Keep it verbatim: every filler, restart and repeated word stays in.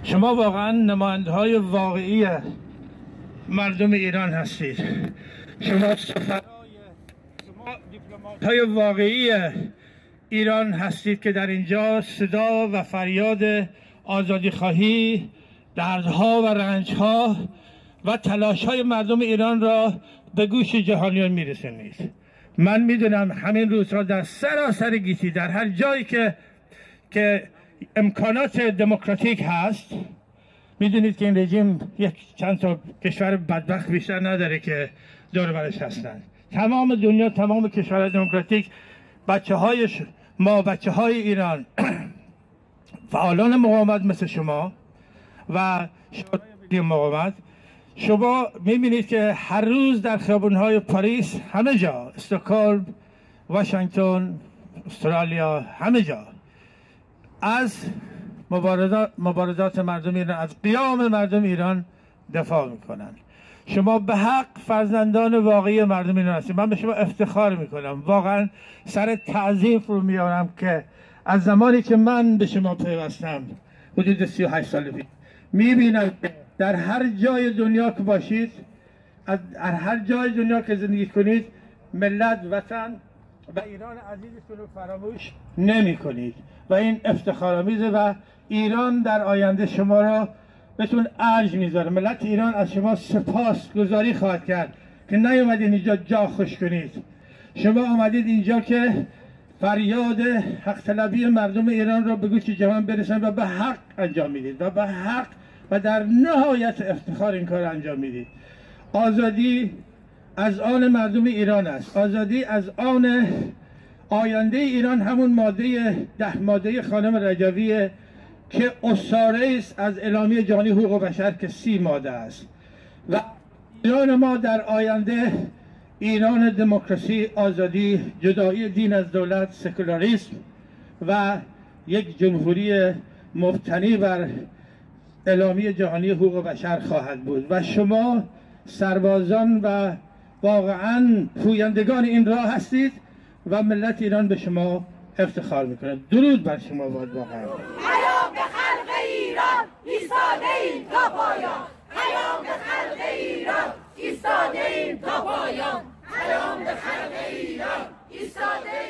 شما واقعا نماینده‌های واقعی مردم ایران هستید. شما سفرای شما دیپلمات‌های واقعی ایران هستید که در اینجا صدا و فریاد آزادی خواهی، دردها و رنجها و تلاش‌های مردم ایران را به گوش جهانیان میرسونید. من میدونم همین روزها در سراسر گیتی، در هر جایی که که امکانات دموکراتیک هست، میدونید که این رژیم یک چند تا کشور بدبخت بیشتر نداره که دور برش هستند. تمام دنیا، تمام کشورهای دموکراتیک، بچه های ما، بچه های ایران، فعالان مقاومت مثل شما و شورای ملی مقاومت، شما میبینید که هر روز در خیابونهای پاریس، همه جا، استکهلم، واشنگتن، استرالیا، همه جا از مبارزات, مبارزات مردم ایران، از قیام مردم ایران دفاع میکنن. شما به حق فرزندان واقعی مردم ایران هستید. من به شما افتخار میکنم، واقعا سر تعظیم فرو میارم که از زمانی که من به شما پیوستم حدود سی و هشت سال پیش میبینم در هر جای دنیا که باشید، در هر جای دنیا که زندگی کنید، ملت، وطن و ایران عزیزتون رو فراموش نمی کنید و این افتخارآمیزه و ایران در آینده شما را بهتون ارج میذاره. ملت ایران از شما سپاس گزاری خواهد کرد که نیومدید اینجا جا خوش کنید. شما آمدید اینجا که فریاد حق طلبی مردم ایران را به گوش جهان برسن و به حق انجام میدید و به حق و در نهایت افتخار این کار انجام میدید. آزادی از آن مردم ایران است. آزادی از آن آینده ایران، همون ماده ده ماده خانم رجویه که اسطوره است از اعلامیه جهانی حقوق بشر که سی ماده است و ایران ما در آینده ایران دموکراسی، آزادی، جدایی دین از دولت، سکولاریسم و یک جمهوری مبتنی بر اعلامیه جهانی حقوق بشر خواهد بود و شما سربازان و واقعا پویندگان این راه هستید و ملت ایران به شما افتخار میکنه. درود بر شما باد. واقعا پیام به خلق ایران ایستاده ایم تا پایان. پیام به خلق ایران ایستاده ایم تا پایان. پیام به خلق ایران ایستاده